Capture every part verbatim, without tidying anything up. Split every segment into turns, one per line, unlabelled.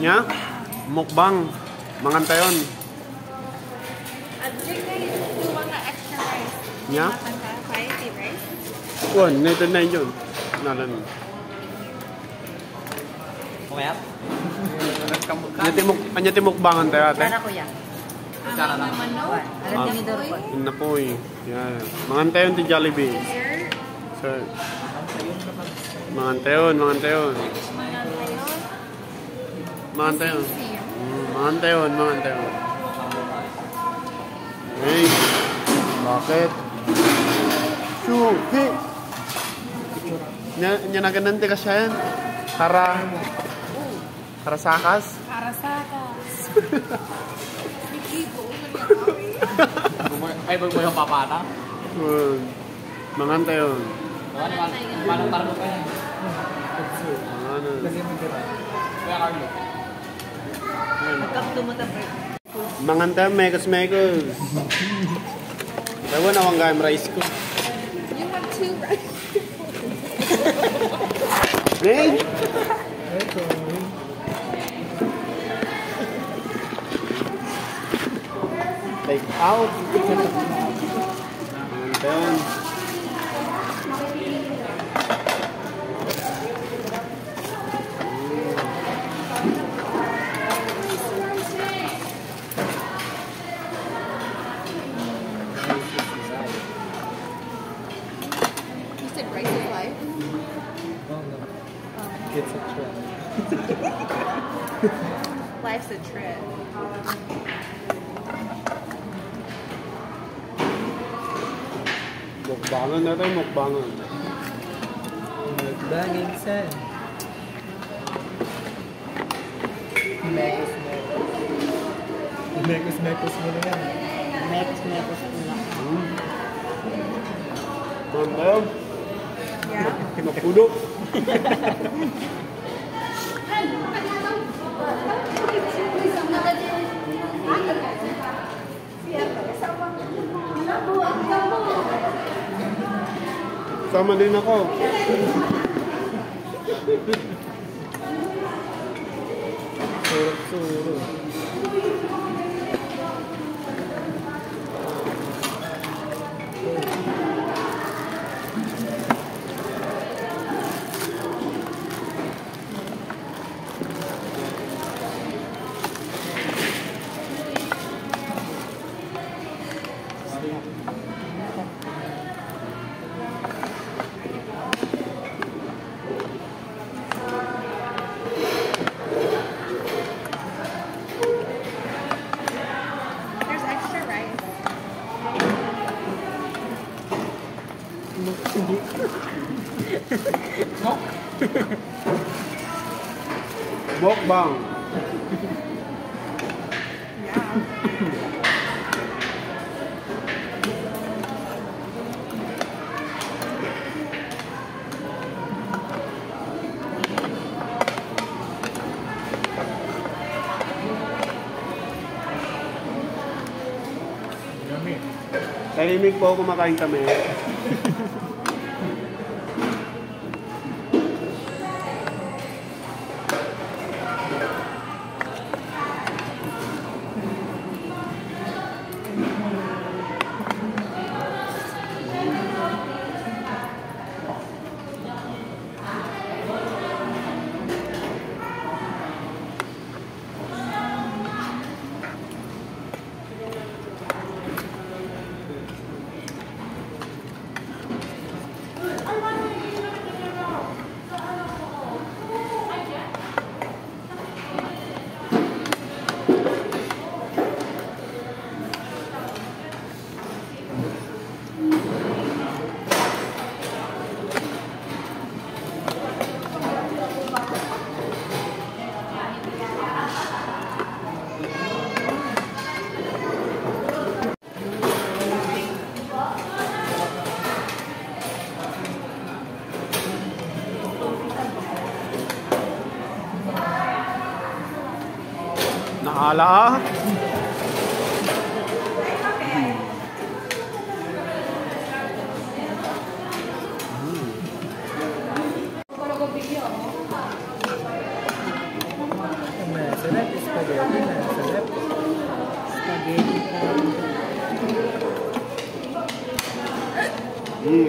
Nya? Mukbang. Mangantayon.
At yung mga extra rice.
Nya?
Spicy rice.
Wan, nito na yun. Nalan.
Okay up?
Anyati muk, anyati mukbangan tayo ate.
Sana kuya. Sana lang. Alam niyo dito po.
Na po eh. Yan. Mangantayon ti Jollibee. Sir. Mangantayon, mangantayon. Mangantayon. Mm, mangantayon, mangantayon. Hey. Bakit? Suhi. Nya, nya naganante ka siya yan. Kara. Karasakas?
Karasakas.
Ay, bago mo yung papata?
Mangantayon.
Paano parang pa yan?
Ano?
Kuya Carlo.
Magkapto mo tapos.
Mangantayon, mekos mekos. Ewan awang gayam rice ko.
You have two rice.
Hey! Take out. Mangantayon.
You said rice is life?
It's a trip.
Life's a trip.
Mukbangan na tayo, mukbangan.
Magbanging sen. Mekos mekos. Mekos mekos mo na yan. Mekos mekos mo na.
Mangantayon.
Yeah.
Napulo. Sama din ako.
Surok-suro.
There's extra rice.
Mukbang. Tahimik po kumakain kami. Nahala.
Mess. spaghetti na sa left.
Spaghetti pa.
Mm.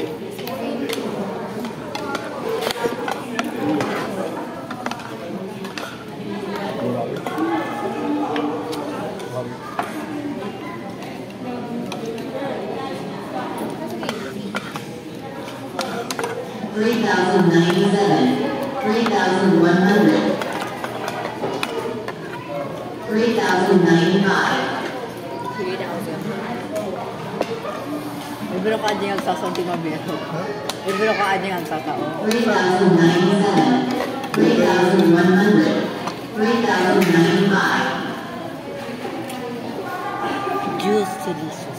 three thousand ninety-seven, three thousand one hundred, three thousand ninety-five,
three thousand.
Ibiro ka aja ang sasanti mabiro. Ibiro ka aja ang satao.
three thousand ninety-seven, three thousand one hundred, three thousand ninety-five,
Juice delicious.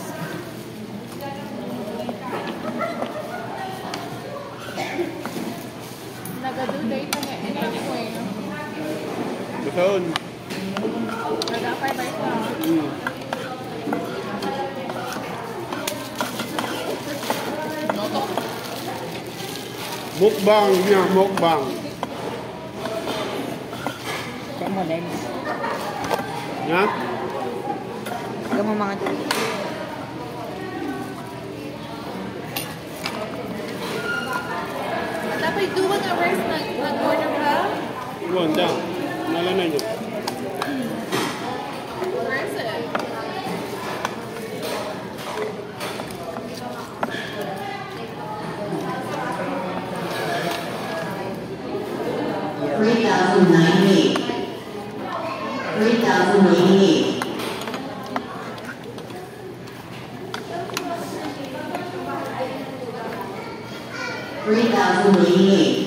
Nagaduday pa nga. Ano yung point?
Bukod.
Nagapay ba ito?
Mm. Mukbang niya, mukbang.
Kaya mo din.
Ya?
Kaya mo mga dito.
Dapat duwa nga rice nag- nag-order ka?
Iwan, dyan. Nalanay niyo.
Where is it?
three thousand ninety-eight, three thousand eighty-eight, three thousand eighty-eight,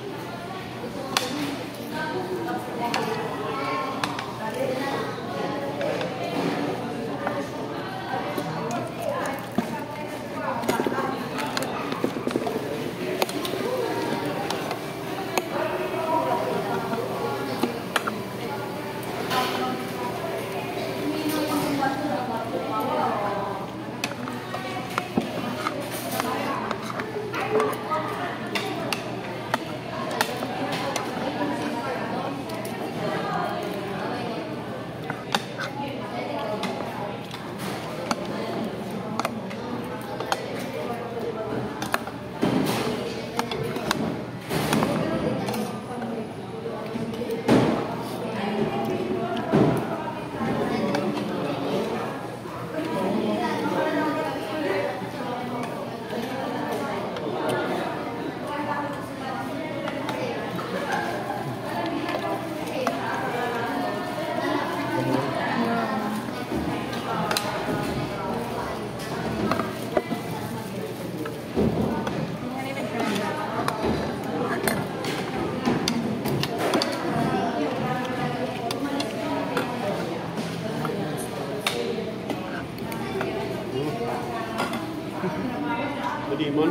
Madimon.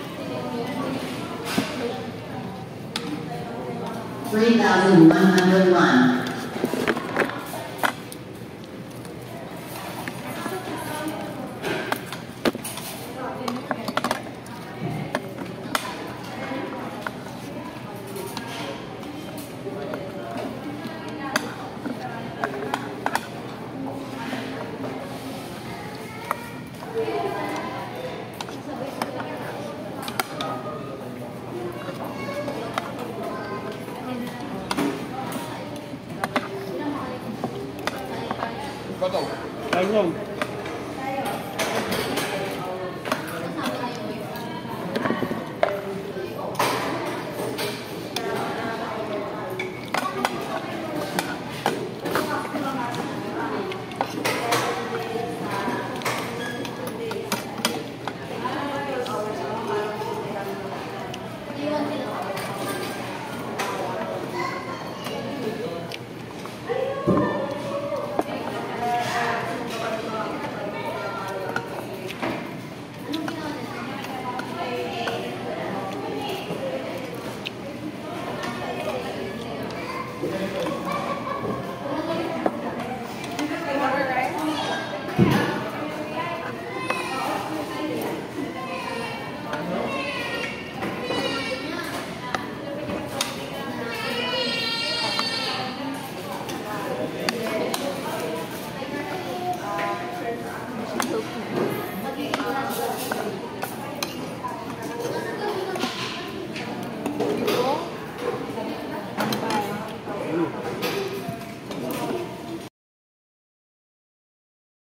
three thousand one hundred one,
Talong.